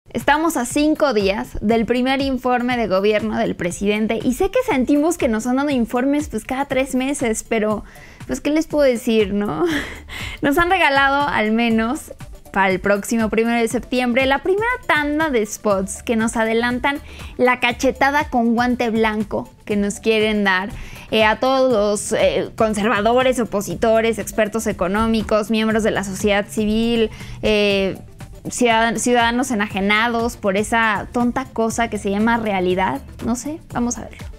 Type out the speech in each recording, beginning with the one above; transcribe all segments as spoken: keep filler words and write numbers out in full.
Estamos a cinco días del primer informe de gobierno del presidente y sé que sentimos que nos han dado informes pues cada tres meses, pero pues ¿qué les puedo decir, no? Nos han regalado al menos para el próximo primero de septiembre la primera tanda de spots que nos adelantan la cachetada con guante blanco que nos quieren dar eh, a todos los eh, conservadores, opositores, expertos económicos, miembros de la sociedad civil, eh, ciudadanos enajenados por esa tonta cosa que se llama realidad. No sé, vamos a verlo.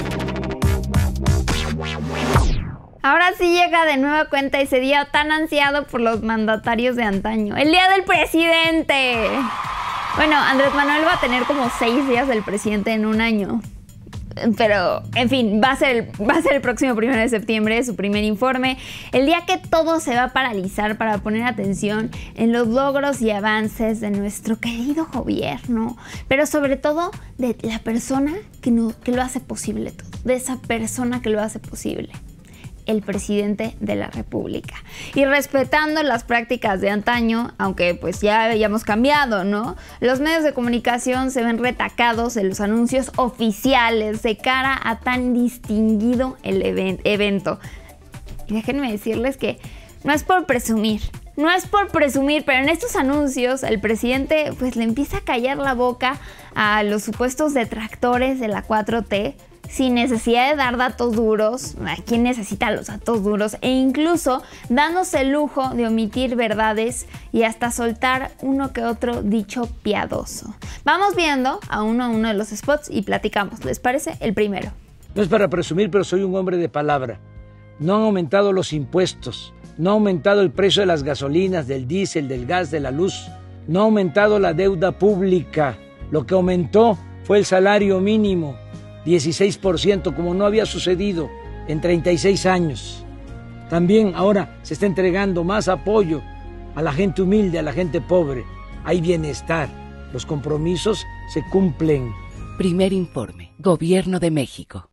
Ahora sí llega de nueva cuenta ese día tan ansiado por los mandatarios de antaño, el Día del Presidente. Bueno, Andrés Manuel va a tener como seis días del presidente en un año. Pero, en fin, va a ser, va a ser el próximo primero de septiembre su primer informe, el día que todo se va a paralizar para poner atención en los logros y avances de nuestro querido gobierno, pero sobre todo de la persona que, no, que lo hace posible todo, de esa persona que lo hace posible. El presidente de la República. Y respetando las prácticas de antaño, aunque pues ya habíamos cambiado, ¿no? Los medios de comunicación se ven retacados en los anuncios oficiales de cara a tan distinguido el even- evento. Y déjenme decirles que no es por presumir, no es por presumir, pero en estos anuncios el presidente pues le empieza a callar la boca a los supuestos detractores de la cuatro T, sin necesidad de dar datos duros. ¿A quién necesita los datos duros? E incluso dándose el lujo de omitir verdades y hasta soltar uno que otro dicho piadoso. Vamos viendo a uno a uno de los spots y platicamos. ¿Les parece? El primero. No es para presumir, pero soy un hombre de palabra. No han aumentado los impuestos, no ha aumentado el precio de las gasolinas, del diésel, del gas, de la luz, no ha aumentado la deuda pública. Lo que aumentó fue el salario mínimo, dieciséis por ciento, como no había sucedido en treinta y seis años. También ahora se está entregando más apoyo a la gente humilde, a la gente pobre. Hay bienestar. Los compromisos se cumplen. Primer informe, Gobierno de México.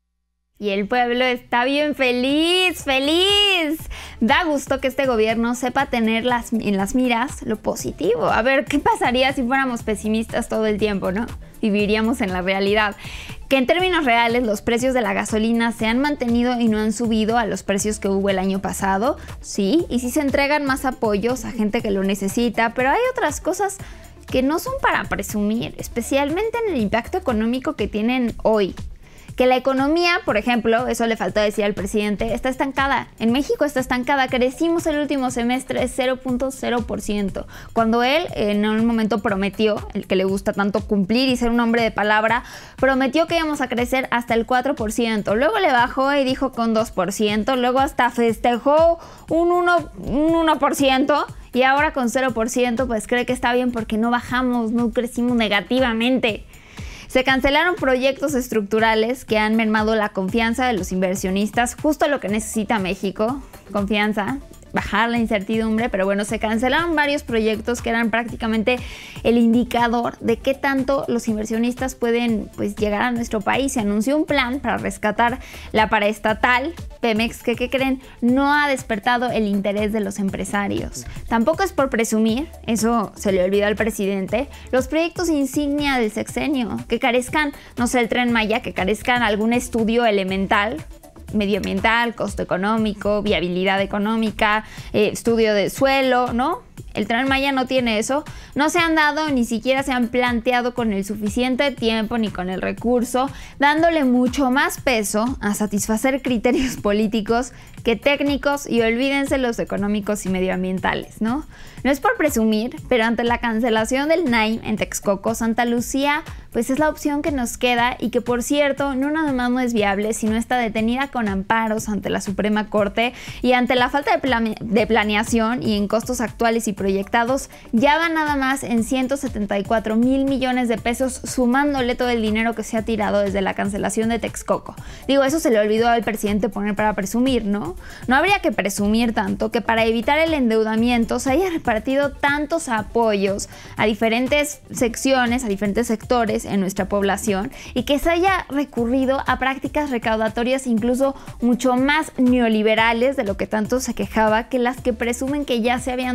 Y el pueblo está bien feliz, feliz. Da gusto que este gobierno sepa tener las, en las miras lo positivo. A ver, ¿qué pasaría si fuéramos pesimistas todo el tiempo, no? Viviríamos en la realidad. Que en términos reales los precios de la gasolina se han mantenido y no han subido a los precios que hubo el año pasado. Sí, y sí se entregan más apoyos a gente que lo necesita, pero hay otras cosas que no son para presumir, especialmente en el impacto económico que tienen hoy. Que la economía, por ejemplo, eso le faltó decir al presidente, está estancada. En México está estancada. Crecimos el último semestre cero punto cero por ciento. Cuando él en un momento prometió, el que le gusta tanto cumplir y ser un hombre de palabra, prometió que íbamos a crecer hasta el cuatro por ciento. Luego le bajó y dijo con dos por ciento. Luego hasta festejó un uno por ciento. Y ahora con cero por ciento pues cree que está bien porque no bajamos, no crecimos negativamente. Se cancelaron proyectos estructurales que han mermado la confianza de los inversionistas, justo lo que necesita México, confianza, bajar la incertidumbre, pero bueno, se cancelaron varios proyectos que eran prácticamente el indicador de qué tanto los inversionistas pueden pues, llegar a nuestro país. Se anunció un plan para rescatar la paraestatal Pemex, que, ¿qué creen? No ha despertado el interés de los empresarios. Tampoco es por presumir, eso se le olvidó al presidente, los proyectos insignia del sexenio, que carezcan, no sé, el Tren Maya, que carezcan algún estudio elemental, medioambiental, costo económico, viabilidad económica, eh, estudio de suelo, ¿no? El Tren Maya no tiene eso. No se han dado, ni siquiera se han planteado con el suficiente tiempo ni con el recurso, dándole mucho más peso a satisfacer criterios políticos que técnicos, y olvídense los económicos y medioambientales, ¿no? No es por presumir, pero ante la cancelación del N A I M en Texcoco, Santa Lucía, pues es la opción que nos queda, y que por cierto, no nada más no es viable, sino está detenida con amparos ante la Suprema Corte, y ante la falta de, plane de planeación y en costos actuales y proyectados, ya va nada más en ciento setenta y cuatro mil millones de pesos, sumándole todo el dinero que se ha tirado desde la cancelación de Texcoco. Digo, eso se le olvidó al presidente poner para presumir, ¿no? No habría que presumir tanto que para evitar el endeudamiento se haya repartido tantos apoyos a diferentes secciones, a diferentes sectores en nuestra población, y que se haya recurrido a prácticas recaudatorias incluso mucho más neoliberales de lo que tanto se quejaba, que las que presumen que ya se habían terminado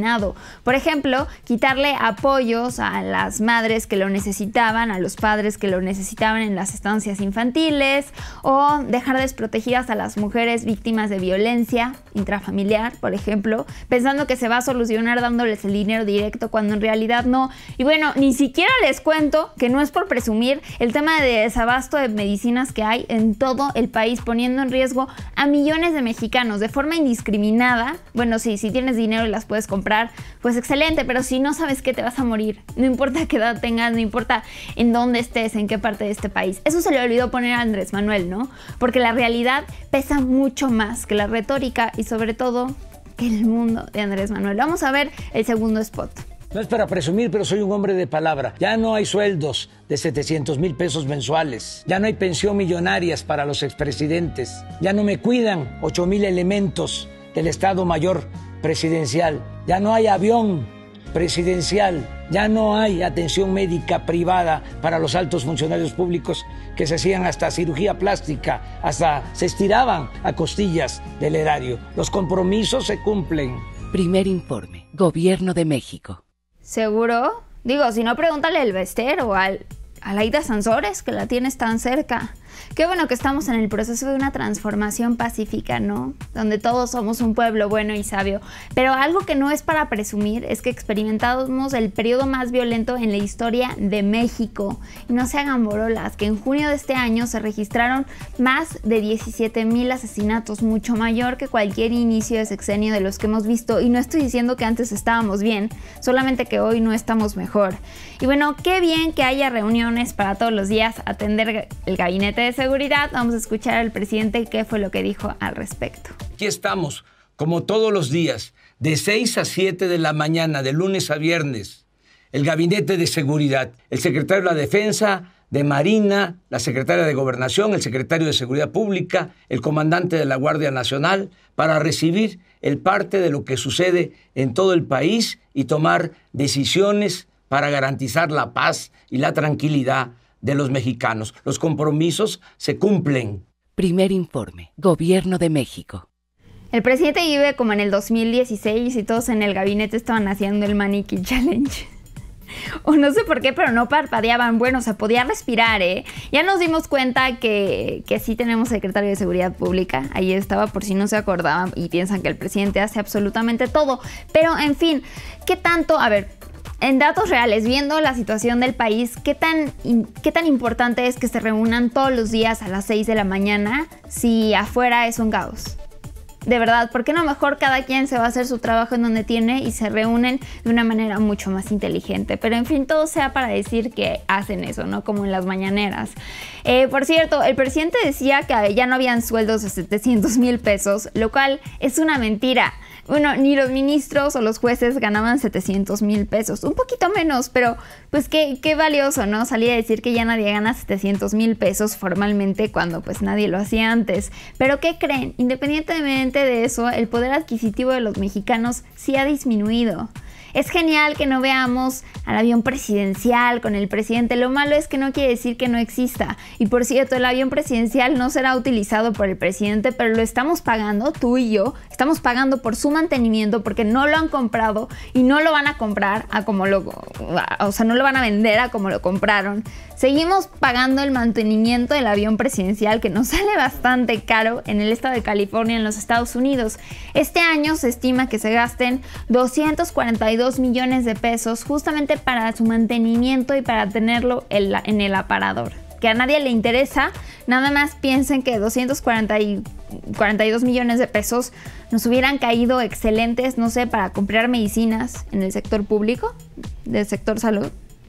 indiscriminado. Por ejemplo, quitarle apoyos a las madres que lo necesitaban, a los padres que lo necesitaban en las estancias infantiles, o dejar desprotegidas a las mujeres víctimas de violencia intrafamiliar, por ejemplo, pensando que se va a solucionar dándoles el dinero directo cuando en realidad no. Y bueno, ni siquiera les cuento que no es por presumir el tema de desabasto de medicinas que hay en todo el país, poniendo en riesgo a millones de mexicanos de forma indiscriminada. Bueno, sí, si tienes dinero y las puedes comprar, pues excelente, pero si no sabes que te vas a morir, no importa qué edad tengas, no importa en dónde estés, en qué parte de este país. Eso se le olvidó poner a Andrés Manuel, ¿no? Porque la realidad pesa mucho más que la retórica y sobre todo que el mundo de Andrés Manuel. Vamos a ver el segundo spot. No es para presumir, pero soy un hombre de palabra. Ya no hay sueldos de setecientos mil pesos mensuales. Ya no hay pensión millonarias para los expresidentes. Ya no me cuidan ocho mil elementos del Estado Mayor Presidencial. Ya no hay avión presidencial. Ya no hay atención médica privada para los altos funcionarios públicos que se hacían hasta cirugía plástica, hasta se estiraban a costillas del erario. Los compromisos se cumplen. Primer informe. Gobierno de México. ¿Seguro? Digo, si no, pregúntale al Bester o al, a Laida Sansores, que la tienes tan cerca. Qué bueno que estamos en el proceso de una transformación pacífica, ¿no? Donde todos somos un pueblo bueno y sabio. Pero algo que no es para presumir es que experimentamos el periodo más violento en la historia de México. Y no se hagan borolas, que en junio de este año se registraron más de diecisiete mil asesinatos, mucho mayor que cualquier inicio de sexenio de los que hemos visto. Y no estoy diciendo que antes estábamos bien, solamente que hoy no estamos mejor. Y bueno, qué bien que haya reuniones para todos los días atender el gabinete de seguridad. Vamos a escuchar al presidente qué fue lo que dijo al respecto. Aquí estamos, como todos los días, de seis a siete de la mañana, de lunes a viernes, el Gabinete de Seguridad, el secretario de la Defensa, de Marina, la secretaria de Gobernación, el secretario de Seguridad Pública, el comandante de la Guardia Nacional, para recibir el parte de lo que sucede en todo el país y tomar decisiones para garantizar la paz y la tranquilidad de los mexicanos. Los compromisos se cumplen. Primer informe. Gobierno de México. El presidente vive como en el dos mil dieciséis y todos en el gabinete estaban haciendo el Maniquí Challenge. O no sé por qué, pero no parpadeaban. Bueno, se podía respirar, ¿eh? Ya nos dimos cuenta que, que sí tenemos secretario de Seguridad Pública. Ahí estaba, por si no se acordaban y piensan que el presidente hace absolutamente todo. Pero, en fin, ¿qué tanto? A ver, en datos reales, viendo la situación del país, ¿qué tan, qué tan importante es que se reúnan todos los días a las seis de la mañana si afuera es un caos? De verdad, ¿por qué no mejor cada quien se va a hacer su trabajo en donde tiene y se reúnen de una manera mucho más inteligente? Pero en fin, todo sea para decir que hacen eso, ¿no? Como en las mañaneras. Eh, por cierto, el presidente decía que ya no habían sueldos de setecientos mil pesos, lo cual es una mentira. Bueno, ni los ministros o los jueces ganaban setecientos mil pesos, un poquito menos, pero pues qué, qué valioso, ¿no? Salir a decir que ya nadie gana setecientos mil pesos formalmente cuando pues nadie lo hacía antes. Pero ¿qué creen? Independientemente de eso, el poder adquisitivo de los mexicanos sí ha disminuido. Es genial que no veamos al avión presidencial con el presidente. Lo malo es que no quiere decir que no exista. Y por cierto, el avión presidencial no será utilizado por el presidente, pero lo estamos pagando, tú y yo. Estamos pagando por su mantenimiento porque no lo han comprado y no lo van a comprar a como lo... O sea, no lo van a vender a como lo compraron. Seguimos pagando el mantenimiento del avión presidencial, que nos sale bastante caro en el estado de California, en los Estados Unidos. Este año se estima que se gasten doscientos cuarenta y dos millones de pesos justamente para su mantenimiento y para tenerlo en el aparador. Que a nadie le interesa, nada más piensen que doscientos cuarenta y dos millones de pesos nos hubieran caído excelentes, no sé, para comprar medicinas en el sector público, del sector salud.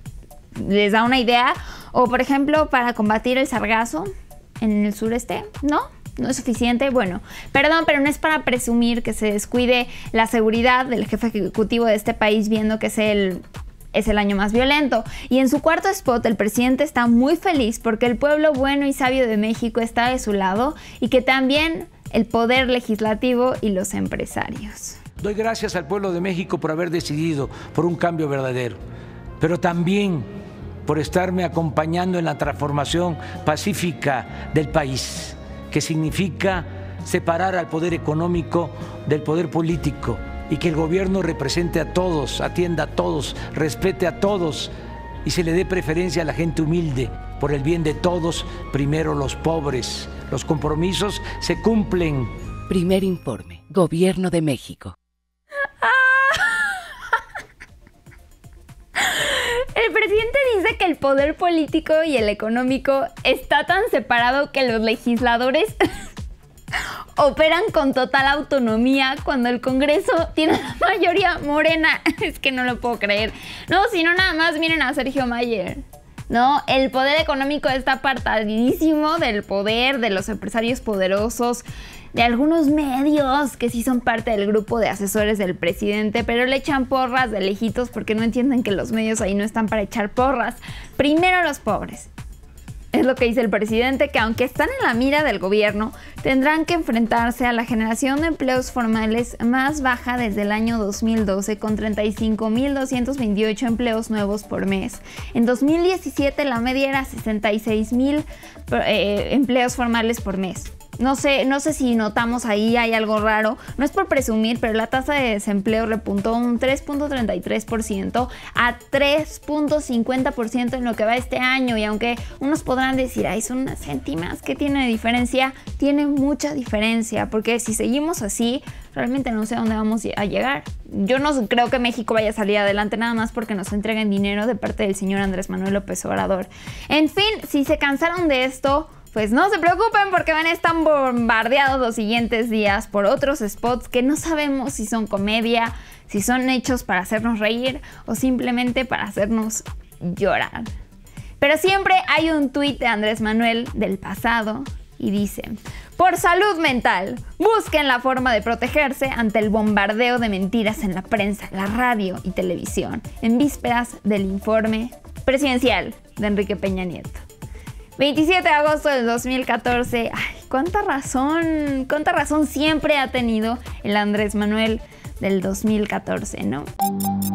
¿Les da una idea? O, por ejemplo, para combatir el sargazo en el sureste, ¿no? ¿No es suficiente? Bueno, perdón, pero no es para presumir que se descuide la seguridad del jefe ejecutivo de este país viendo que es el, es el año más violento. Y en su cuarto spot, el presidente está muy feliz porque el pueblo bueno y sabio de México está de su lado y que también el poder legislativo y los empresarios. Doy gracias al pueblo de México por haber decidido por un cambio verdadero, pero también por estarme acompañando en la transformación pacífica del país, que significa separar al poder económico del poder político, y que el gobierno represente a todos, atienda a todos, respete a todos y se le dé preferencia a la gente humilde. Por el bien de todos, primero los pobres. Los compromisos se cumplen. Primer informe. Gobierno de México. El presidente dice que el poder político y el económico está tan separado que los legisladores operan con total autonomía cuando el Congreso tiene la mayoría morena. Es que no lo puedo creer. No, si no, nada más miren a Sergio Mayer. No, el poder económico está apartadísimo del poder de los empresarios poderosos, de algunos medios que sí son parte del grupo de asesores del presidente, pero le echan porras de lejitos porque no entienden que los medios ahí no están para echar porras. Primero los pobres. Es lo que dice el presidente, que aunque están en la mira del gobierno, tendrán que enfrentarse a la generación de empleos formales más baja desde el año dos mil doce, con treinta y cinco mil doscientos veintiocho empleos nuevos por mes. En dos mil diecisiete la media era sesenta y seis mil eh, empleos formales por mes. No sé, no sé si notamos ahí hay algo raro. No es por presumir, pero la tasa de desempleo repuntó un tres punto treinta y tres por ciento a tres punto cincuenta por ciento en lo que va este año. Y aunque unos podrán decir, ay, son unas céntimas, ¿qué tiene de diferencia? Tiene mucha diferencia, porque si seguimos así, realmente no sé a dónde vamos a llegar. Yo no creo que México vaya a salir adelante nada más porque nos entreguen dinero de parte del señor Andrés Manuel López Obrador. En fin, si se cansaron de esto, pues no se preocupen porque van a estar bombardeados los siguientes días por otros spots que no sabemos si son comedia, si son hechos para hacernos reír o simplemente para hacernos llorar. Pero siempre hay un tuit de Andrés Manuel del pasado y dice: por salud mental, busquen la forma de protegerse ante el bombardeo de mentiras en la prensa, la radio y televisión, en vísperas del informe presidencial de Enrique Peña Nieto. veintisiete de agosto del dos mil catorce. Ay, cuánta razón, cuánta razón siempre ha tenido el Andrés Manuel del dos mil catorce, ¿no?